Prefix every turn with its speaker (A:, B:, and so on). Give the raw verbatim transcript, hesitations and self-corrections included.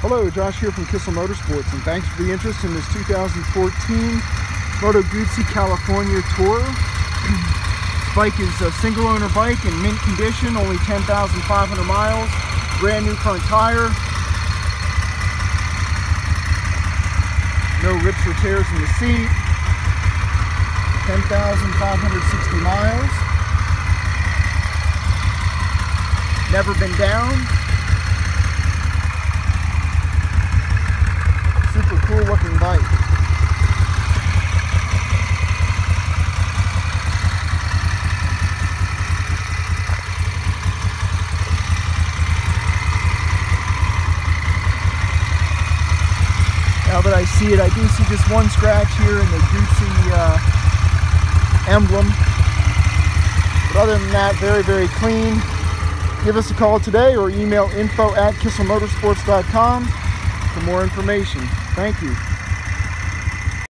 A: Hello, Josh here from Kissel Motorsports, and thanks for the interest in this two thousand fourteen Moto Guzzi California Tourer. This bike is a single owner bike in mint condition, only ten thousand five hundred miles, brand new front tire, no rips or tears in the seat, ten thousand five hundred sixty miles, never been down. Super cool looking bike. Now that I see it, I do see just one scratch here in the Guzzi uh, emblem. But other than that, very, very clean. Give us a call today or email info at kissel motorsports dot com for more information. Thank you.